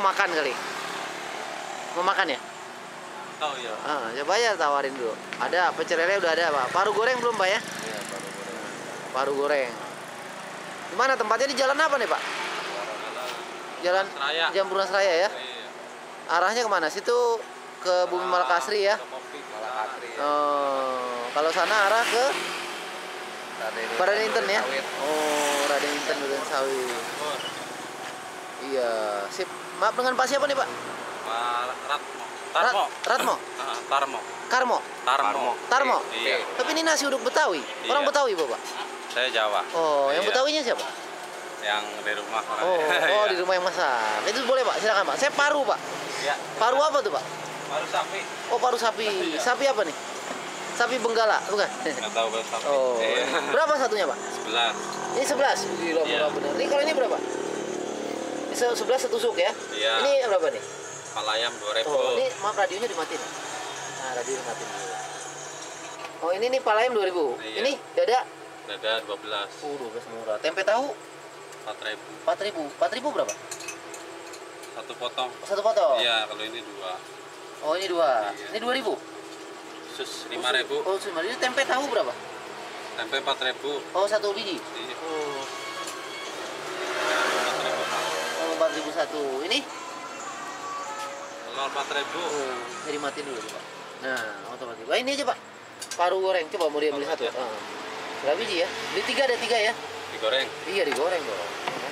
makan kali. Mau makan ya? Oh iya. Coba ya tawarin dulu. Ada pecel lele udah ada, Pak. Paru goreng belum, Pak ya? Iya, paru goreng. Paru goreng. Di mana tempatnya, di jalan apa nih, Pak? Jalan Seraya. Jamburan Seraya ya? Iya. Arahnya kemana? Situ ke Bumi Malakasri ya? Malakasri ya. Oh, kalau sana arah ke Raden Inten ya? Oh, Raden Inten Duren Sawit. Iya, sip. Maaf, dengan Pak siapa nih, Pak? Tarmo. Ratmo? Tarmo. Karmo? Tarmo? Iya. Tapi ini nasi uduk Betawi. Orang Iya. Betawi, Bapak? Saya Jawa. Oh, yang Iya. Betawinya siapa? Yang di rumah. Oh, di rumah yang masak. Itu boleh, Pak? Silakan, Pak. Saya paru, Pak. Iya. Paru apa tuh, Pak? Paru sapi. Oh, paru sapi. Iya. Sapi apa nih? Sapi Benggala, bukan? Nggak tahu paru sapi. Oh, Iya. berapa satunya, Pak? 11. Ini 11. Gila, Iya. murah bener. Ini kalau ini berapa? Ini 11 setusuk ya? Iya. Ini berapa nih? Malayam 2000. Oh, ini maaf radionya dimatiin. Nah, radio dimatiin dulu. Oh, ini nih palayam 2000. Iya. Ini dada. Dada 12. 12 murah. Tempe tahu 4.000. 4.000. 4.000 berapa? Satu potong. Satu potong. Iya, kalau ini 2. Oh, ini 2. Iya. Ini 2.000. Sus 5.000. Oh, 5.000. Ini tempe tahu berapa? Tempe 4.000. Oh, 1 biji. Iya. Oh, 4.000. oh 4.000 satu. Ini? Telur 4.000. Oh, saya dimatiin dulu, Pak. Nah, otomatis. Wah, ini aja, Pak. Paru goreng. Coba mau dia beli satu. Berapa biji ya? Beli 3 ada 3 ya? Digoreng. Iya, digoreng dong.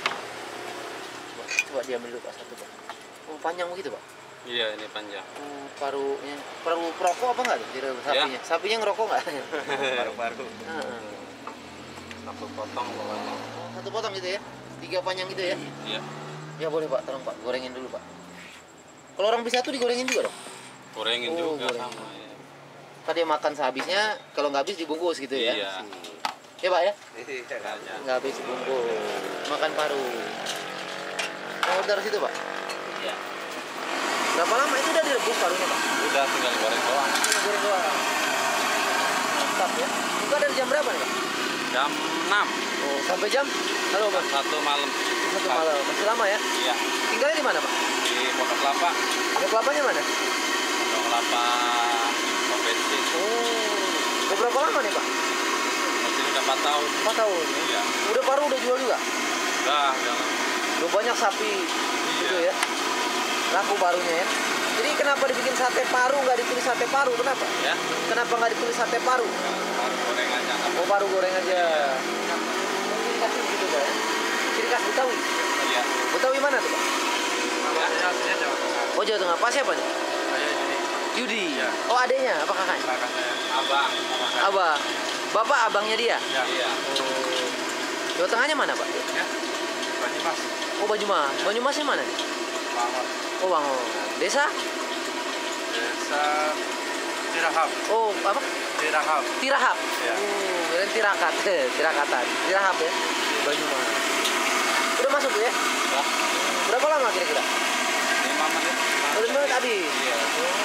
Coba dia beli dulu, Pak, satu, Pak. Oh, panjang begitu, Pak. Iya, ini panjang. Oh, parunya. Paru perokok apa enggak tuh? Sapinya. Sapinya ngerokok enggak? Paru-paru. Heeh. Satu potong pokoknya. Oh, satu potong gitu ya? 3 panjang gitu ya? Iya. Ya boleh, Pak, tolong, Pak, gorengin dulu, Pak. Kalau orang beli satu digorengin juga dong? Gorengin Oh, juga goreng. sama ya. Tadi makan sehabisnya, kalau nggak habis dibungkus gitu ya? Iya. Ya, Pak ya? Iya. Nggak habis dibungkus. Makan paru. Mau order situ, Pak? Iya. Berapa lama itu udah direbus parunya, Pak? Udah tinggal goreng doang. Goreng doang. Mantap ya. Buka dari jam berapa nih, Pak? Jam 6. Oh, sampai jam? Halo, Pak. 1 malam. 1 malam. Masih lama ya? Iya. Tinggalnya di mana, Pak? Di Pondok Kelapa. Ada kelapanya mana? Pondok Kelapa pom bensin. Oh. Udah berapa lama nih, Pak? Masih udah 4 tahun. 4 tahun. Iya. Udah paru udah jual juga? Udah. Udah banyak sapi gitu ya. Laku parunya ya. Jadi kenapa dibikin sate paru, nggak ditulis sate paru? Kenapa? Ya. Kenapa nggak ditulis sate paru? Paru goreng aja. Oh, paru goreng aja. Ciri khasnya begitu, Pak ya? Ciri khas Betawi? Iya. Betawi mana tuh, Pak? Ya, aslinya Jawa Tengah. Oh, Jawa Tengah. Pak siapa nih? Saya jadi Yudi. Iya. Oh, adanya? Apa kakaknya? kakak saya. Abang. Abang. Bapak abangnya dia? Iya. Oh. Jawa Tengahnya mana, Pak? Ya. Banyumas. Oh, Banyumas. Banyumasnya mana nih? Bangun. Oh, Bangun. Desa? Desa Tirahap. Oh, apa? Tirahap. Tirahap. Ya. Oh, keren tirakat. Tirakatan. Tirahap ya. Banyumas. Udah masuk tuh ya? Ya. Berapa lama kira-kira? 5 menit. Oh, 5 menit habis. Iya.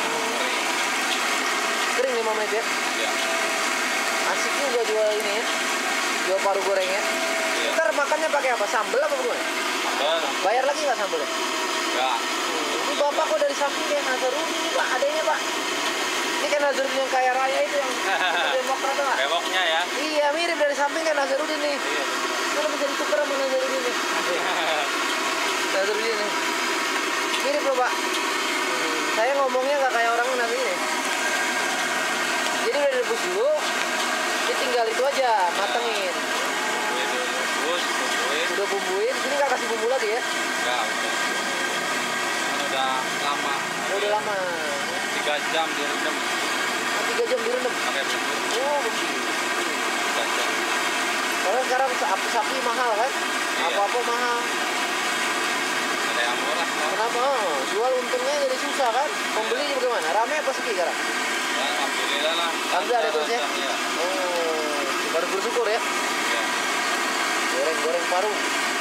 Kering 5 menit ya? Iya. Asik juga jual ini ya. Jual paru gorengnya. Iya. Ntar makannya pakai apa? Sambel apa gimana? Sambal. Bayar lagi nggak sambelnya? Enggak. Ini bapak kok dari samping kayak Nazarudin nih, Pak, adanya, Pak. Ini kan Nazarudin yang kaya raya itu yang Demokrat tuh, Pak. Bewoknya ya. Iya, mirip dari samping kan Nazarudin nih. Iya. Mana bisa ditukar sama Nazarudin nih? Nazarudin nih. Mirip loh, Pak. Saya ngomongnya nggak kayak orang Nazarudin nih. Jadi udah direbus dulu, ditinggal itu aja, matengin. Bumbuin, bumbuin. Udah bumbuin, sini nggak kasih bumbu lagi ya? Enggak, udah. Kan udah lama. Udah lama. 3 jam direndam 3 jam direndam. pakai bumbu. Oh, begitu. 3 jam. Karena sekarang sapi mahal kan? Iya. Apa-apa mahal. Ada yang murah kok. Kenapa? Oh, jual untungnya jadi susah kan? Pembeli bagaimana? Rame apa sepi sekarang? Ya, alhamdulillah lah. Alhamdulillah ada terusnya? Iya. Oh, baru bersyukur ya? Iya. Goreng-goreng paru.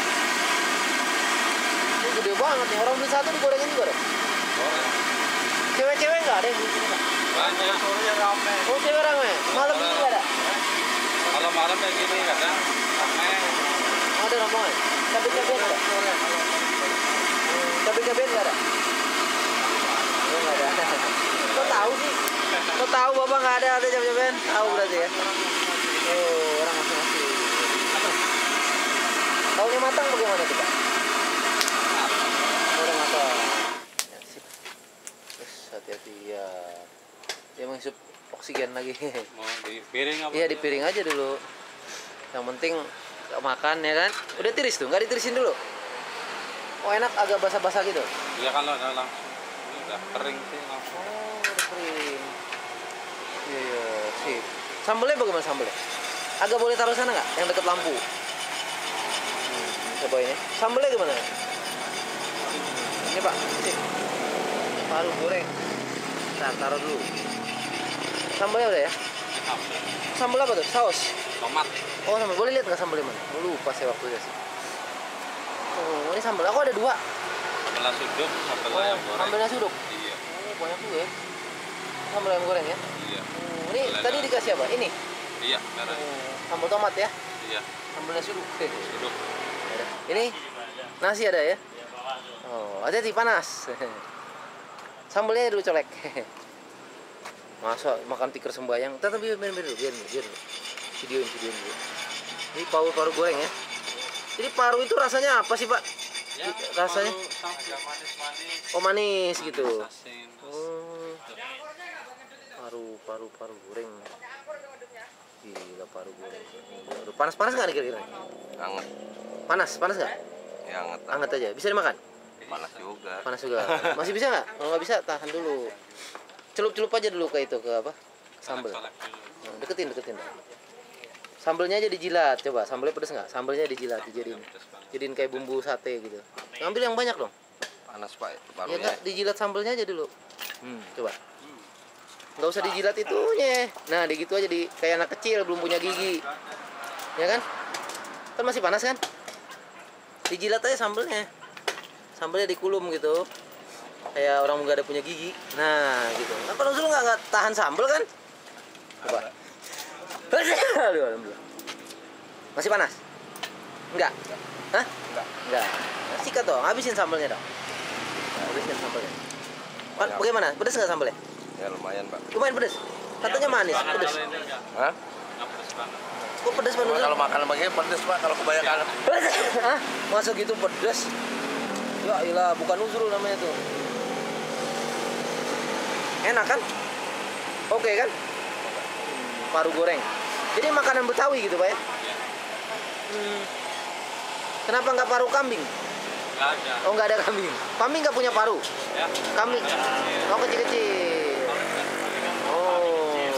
Ini gede banget nih. Orang beli satu digorengin juga dong? Goreng. Cewek-cewek nggak ada yang beli sini, Pak? Banyak. Soalnya rame. Oh, cewek rame? Malam ini nggak ada? Kalau malam kayak gini kadang rame. Ada rombongan? Cabai-cabai ada? Cabai-cabean nggak ada? Oh, nggak ada. Kok tahu sih? Kok tahu bapak nggak ada cabai-cabean? Tahu berarti ya? Oh, orang masing-masing. Tahunya matang bagaimana tuh, Pak? Oh, udah matang. Ya, sip. Terus hati-hati ya. Dia menghisap oksigen lagi. Mau di piring apa? Iya, di piring aja dulu. Yang penting makan ya kan. Udah tiris tuh, nggak ditirisin dulu. Oh, enak agak basah-basah gitu. Iya kalau udah langsung. Ini udah kering sih langsung. Oh, udah kering. Iya, iya, sip. Sambelnya bagaimana sambelnya? Agak boleh taruh sana nggak? Yang deket lampu. Coba ini. Sambelnya gimana? Ini Pak, sip. Paru goreng. Nah, taruh dulu. Sambelnya udah ya? Sambel apa tuh? Saus? Tomat. Oh, sambal. Boleh lihat nggak sambalnya mana? Oh, lupa saya waktu itu sih. Oh, ini sambal. Aku ada dua. Sambal suduk, sambal Oh, ayam goreng. sambal nasi uduk. Iya. Oh, banyak juga ya. Sambal ayam goreng ya. Iya. Oh, ini Sambal tadi ayam. dikasih apa? Ini. Iya, merah. Oh, sambal tomat ya. Iya. Sambal nasi uduk. Oke. Suduk. Ini nasi ada ya. Oh, hati-hati panas. Sambalnya dulu colek. Masa makan tikar sembayang. Tapi biar dulu. Videoin dulu. Ini paru goreng ya. Jadi paru itu rasanya apa sih, Pak? Ya, Rasanya? manis-manis. Oh, manis gitu. Asin. Oh. Paru goreng. Gila, paru goreng. Udah panas nggak nih kira-kira? Anget. Panas nggak? Ya anget. Hangat aja. Bisa dimakan? Panas juga. Panas juga. Masih bisa nggak? Kalau nggak bisa, tahan dulu. Celup aja dulu ke itu, ke apa? Sambal. Salak dulu. Nah, deketin. Sambelnya aja dijilat, coba. Sambelnya pedes nggak? Sambelnya dijilat, jadiin kayak bumbu sate gitu. Ngambil yang banyak dong. Panas Pak itu Ya parunya. nggak, dijilat sambelnya aja dulu. Coba. Nggak usah dijilat itunya. Nah, gitu aja kayak anak kecil belum punya gigi. Ya kan? Kan masih panas kan? Dijilat aja sambelnya. Sambelnya dikulum gitu. Kayak orang nggak ada punya gigi. Nah, gitu. Kan kalau lu nggak tahan sambel kan? Coba. Aduh, alhamdulillah. Masih panas? Enggak? Hah? Enggak. Nah, sikat dong, habisin sambelnya dong. Nah, habisin sambelnya. Bagaimana? Pedes nggak sambelnya? Ya lumayan Pak. Lumayan pedes. Katanya manis, pedes. Hah? Nggak pedes banget. Kok pedes Cuma banget? kalau makan begini pedes Pak kalau kebanyakan. Hah? Masa gitu pedes? Ya iyalah, bukan Nuzrul namanya tuh. Enak kan? Oke kan? Paru goreng. Jadi makanan Betawi gitu, Pak ya? Iya. Kenapa nggak paru kambing? Nggak ada. Oh, nggak ada kambing. Kambing nggak punya paru. Ya. Kambing. Oh, kecil-kecil. Oh, iya.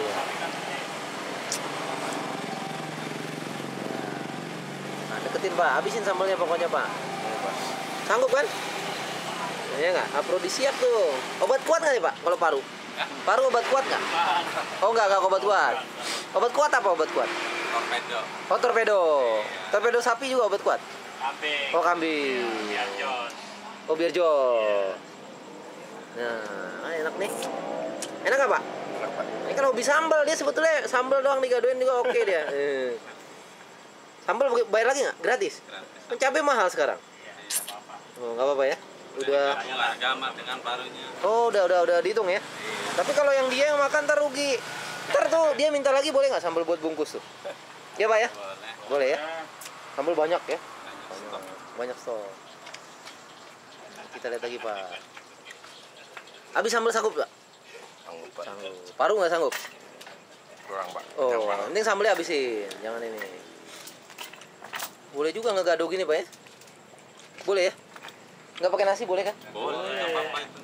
Nah, deketin Pak. Habisin sambalnya pokoknya Pak. Sanggup kan? Iya nggak? Afrodisiak tuh. Obat kuat nggak nih Pak? Kalau paru? Ya. Paru obat kuat nggak? Oh, nggak obat kuat. Obat kuat apa obat kuat? Torpedo. Oh, torpedo. Torpedo sapi juga obat kuat. Kambing. Oh, kambing. Biar jos. Oh, biar jos. Nah, enak nih. Enak nggak Pak? Enak Pak. Ini kan hobi sambal, dia sebetulnya sambal doang digadoin juga oke dia. Sambal bayar lagi nggak? Gratis? Gratis. Cabai mahal sekarang. Oh, nggak apa-apa ya. Udah. Lah sama dengan parunya. Oh, udah dihitung ya. Tapi kalau yang dia yang makan ntar rugi. Ntar tuh dia minta lagi boleh nggak sambal buat bungkus tuh? Ya Pak ya? Boleh. Boleh ya. Sambal banyak ya. Banyak stok. Banyak stok. Kita lihat lagi Pak. Habis sambal sanggup Pak? Sanggup Pak. Sanggup. Paru nggak sanggup? Kurang Pak. Oh, Yang mana? mending sambelnya habisin, jangan ini. Boleh juga ngegado gini Pak ya? Boleh ya? Nggak pakai nasi boleh kan? Boleh, nggak apa-apa itu.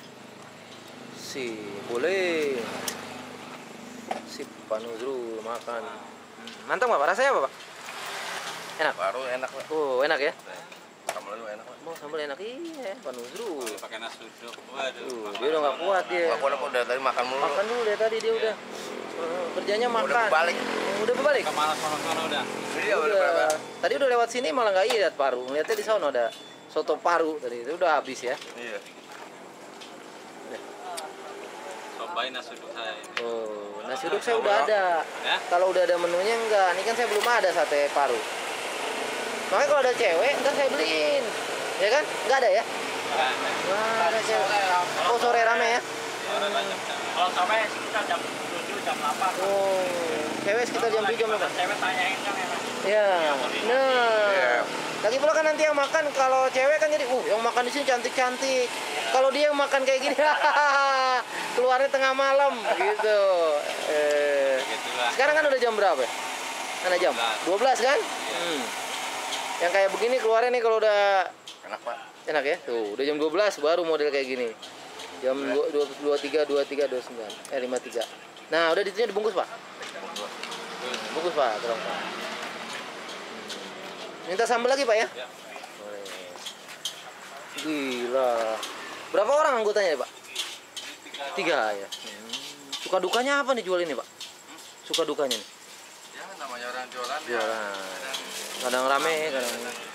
Boleh. Sip, Pak Nuzrul makan. Mantap nggak Pak? Rasanya apa Pak? Enak? Baru enak Pak. Oh, enak ya? Sambal lu enak Pak. Oh, sambal enak iya, Pak Nuzrul. Boleh pakai nasi uduk. Waduh. Dia udah nggak kuat dia. Aku udah tadi makan mulu. Makan dulu dari tadi dia udah. Kerjanya makan. Udah balik. Udah berbalik. Kemana sono udah? Iya udah berapa? Tadi udah lewat sini malah nggak lihat paru. Ngeliatnya di sana ada soto paru tadi. Itu udah habis ya. Iya. Cobain nasi uduk saya ini. Oh, nasi uduk saya udah ada. Ya? Kalau udah ada menunya enggak. Ini kan saya belum ada sate paru. Makanya kalau ada cewek, ntar saya beliin. Ya kan? Nggak ada ya? Wah, ada cewek. Oh, sore rame ya? Sore banyak. Kalau sore sekitar jam 7, jam 8. Oh, cewek sekitar jam 7 memang. Cewek tanyain kan emang. Ya. Nah. Iya. Lagi pula kan nanti yang makan kalau cewek kan jadi, yang makan di sini cantik-cantik. Kalau dia yang makan kayak gini, keluarnya tengah malam gitu. Begitulah. Sekarang kan udah jam berapa ya? Mana jam? 12 kan? Yang kayak begini keluarnya nih kalau udah Enak Pak. enak ya. Tuh, udah jam 12 baru model kayak gini. Jam 23, 29, 53. Nah, udah ditunya dibungkus, Pak. Bungkus, Pak. Tolong, Pak. Minta sambal lagi, Pak ya? Ya. Boleh. Gila. Berapa orang anggotanya, Pak? 3 ya. Suka dukanya apa nih jual ini, Pak? Suka dukanya nih? Ya namanya orang jualan ya. Jualan. Kadang rame, kadang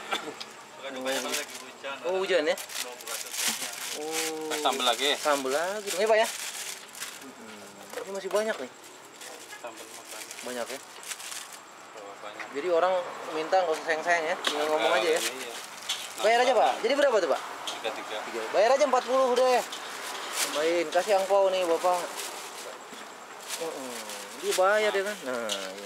oh, hujan ya? Oh. Sambal lagi. Sambal lagi. Ini, Pak ya? Ini masih banyak nih. Sambal makan. Banyak ya. Banyak. Jadi orang minta nggak usah sayang-sayang ya. Tinggal ngomong aja ya. Iya. Bayar aja, Pak. Jadi berapa tuh, Pak? 3. Bayar aja 40 udah ya. Tambahin, kasih angpau nih, Bapak. Dia bayar ya kan. Nah, iya.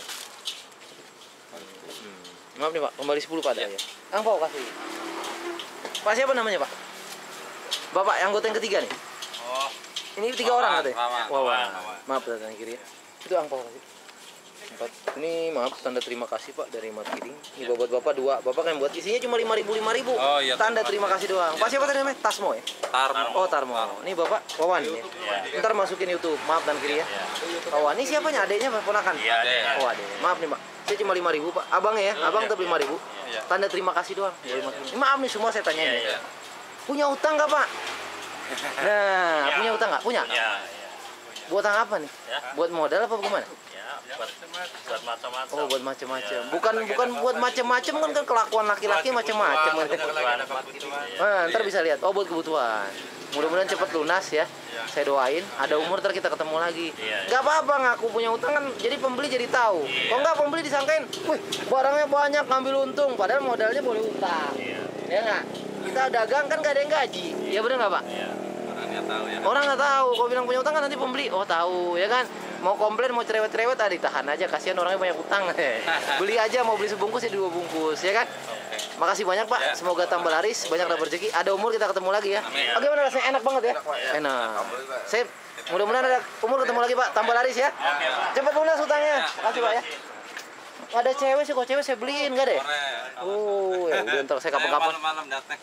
Maaf nih, Pak. Kembali 10 Pak ada ya. Angpau kasih. Pak siapa namanya, Pak? Bapak yang anggota yang ketiga nih. Oh. Ini 3 orang katanya. Wawan. Wawan. Wawan. Maaf tanda kiri ya. Itu angpau kasih. 4. Ini maaf tanda terima kasih Pak dari Mat Kiring. Ini buat Bapak 2. Bapak kan buat isinya cuma 5.000. Oh, iya, Tanda terima terima kasih doang. Pak siapa tadi namanya? Tasmo ya? Tarmo. Oh, Tarmo. Ini Bapak Wawan ya. Ntar masukin YouTube. Maaf dan kiri ya. Wawan. Ini siapanya? Adeknya Pak ponakan? Iya, adeknya. Oh, adek. Maaf nih, Pak. Saya cuma 5.000, Pak. Abangnya ya. Abang tapi 5.000. Iya. Tanda terima kasih doang. Dari Mat Kiring. Ini maaf nih semua saya tanyain. Iya. Punya utang nggak, Pak? Nah, punya utang nggak? Punya? Iya. Buat apa nih? Ya. Buat modal apa bagaimana? Ya, buat macam-macam. Oh, buat macam-macam. Bukan buat macam-macam kan kelakuan laki-laki macam-macam. Nah, ntar bisa lihat. Oh, buat kebutuhan. Mudah-mudahan cepat lunas ya. Saya doain. Ada umur ntar kita ketemu lagi. Gak apa-apa ngaku punya utang kan. Jadi pembeli jadi tahu. Kok nggak pembeli disangkain, wih barangnya banyak ngambil untung. Padahal modalnya boleh utang. Ya nggak? Kita dagang kan gak ada yang gaji. Ya bener nggak Pak? Orangnya tahu ya. Orang nggak tahu. Kalau bilang punya utang kan nanti pembeli. Oh tahu ya kan. Mau komplain mau cerewet-cerewet ditahan aja. Kasihan orangnya banyak utang. Beli aja mau beli sebungkus ya 2 bungkus ya kan. Makasih banyak Pak. Ya. Semoga tambah laris, banyak dapat rezeki. Ada umur kita ketemu lagi ya. Amin. Bagaimana rasanya? Enak banget ya. Enak. Saya mudah-mudahan ada umur ketemu lagi Pak. Tambah laris ya. Cepat lunas utangnya. Makasih Pak ya. Ada cewek sih, kok cewek saya beliin enggak deh? Oh, ya udah ntar saya kapan-kapan. Malam-malam datang.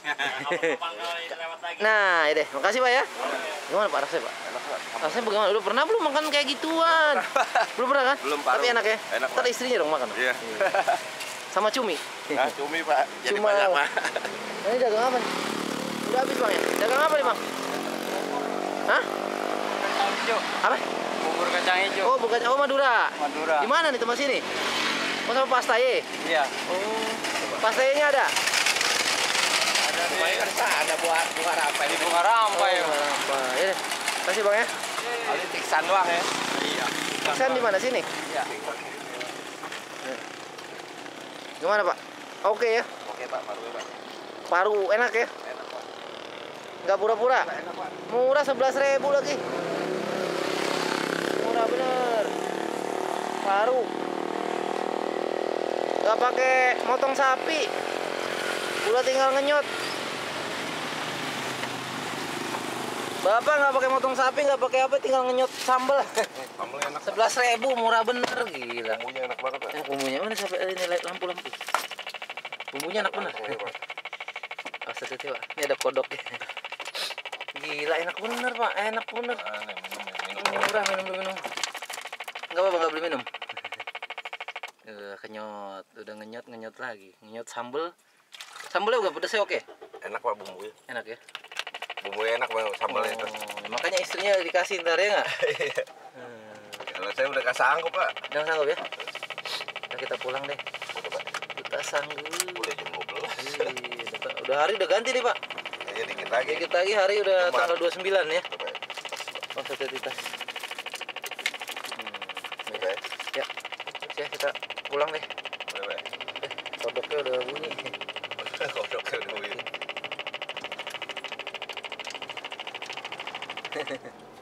Nah, ya deh. Makasih Pak ya. Gimana Pak rasanya Pak? Rasanya bagaimana? Udah pernah belum makan kayak gituan? Belum pernah kan? Belum, Pak. Tapi enak ya? Enak, Pak. Ntar istrinya dong makan. Iya. Sama cumi. Nah, cumi Pak. Jadi Cuma- banyak Pak. Nah, ini dagang apa nih? Udah habis Bang ya? Dagang apa nih Bang? Hah? Apa? Bubur kacang hijau. Oh, bukan. Oh, Madura. Madura. Di mana nih tempat sini? Oh, sama pastaye. Iya. Oh. Pastayenya ada? Ada di Ada buah rampai. di Bunga Rampai. Oh, apa? Ya deh. Kasih Bang ya. Ada tiksan doang ya. Iya. Iksan di mana sini? Iya. Gimana Pak? Oke ya. Oke Pak, baru Pak. Paru enak ya? Enak Pak. Nggak pura-pura? Enak Pak. Murah 11.000 lagi. Murah bener. Paru. Nggak pakai motong sapi. Udah tinggal ngenyot. Bapak nggak pakai motong sapi, nggak pakai apa, tinggal ngenyot sambel. Sambelnya enak. 11.000 murah bener, gila. Bumbunya enak banget Pak. Bumbunya mana sampai ini lampu-lampu. Bumbunya enak bener. Iya, Pak. Astagfirullah, Pak. Ini ada kodoknya. Gila enak bener Pak, enak bener. Murah minum. Enggak apa-apa, enggak beli minum. Kenyot, udah ngenyot lagi. Ngenyot sambel. Sambelnya udah pedes ya oke? Enak Pak bumbunya. Enak ya? Bumbunya enak banget sambalnya itu. Makanya istrinya dikasih ntar ya nggak? Kalau saya udah gak sanggup Pak. Jangan sanggup ya? Nah, kita pulang deh. Udah Pak. Kita sanggup. Udah jam 12. Udah hari udah ganti nih Pak. Ya dikit lagi. Dikit lagi hari udah Jumat. tanggal 29 ya. Coba ya. Oh, satu titas. Coba ya. Ya, ya kita pulang deh. Udah Pak. Kodoknya udah bunyi. Kodoknya udah bunyi. ya.